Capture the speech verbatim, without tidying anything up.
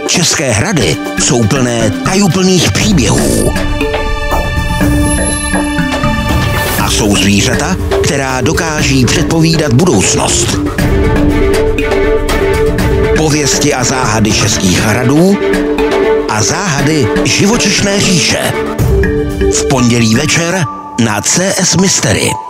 České hrady jsou plné tajuplných příběhů. A jsou zvířata, která dokáží předpovídat budoucnost. Pověsti a záhady českých hradů a záhady živočišné říše. V pondělí večer na C S Mystery.